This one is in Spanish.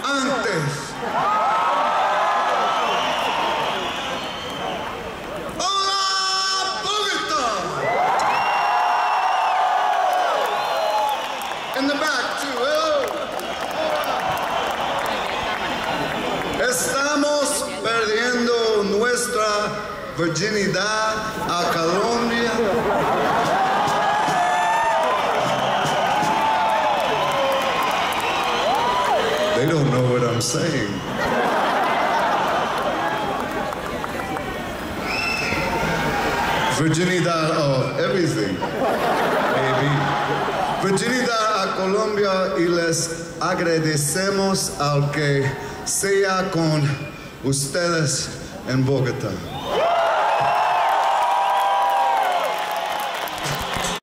antes. ¡Hola, Bogotá! In the back, too. Oh. Estamos perdiendo nuestra virginidad a Colombia. They don't know what I'm saying. Virginidad of everything, maybe. Virginidad a Colombia y les agradecemos al que sea con ustedes en Bogotá.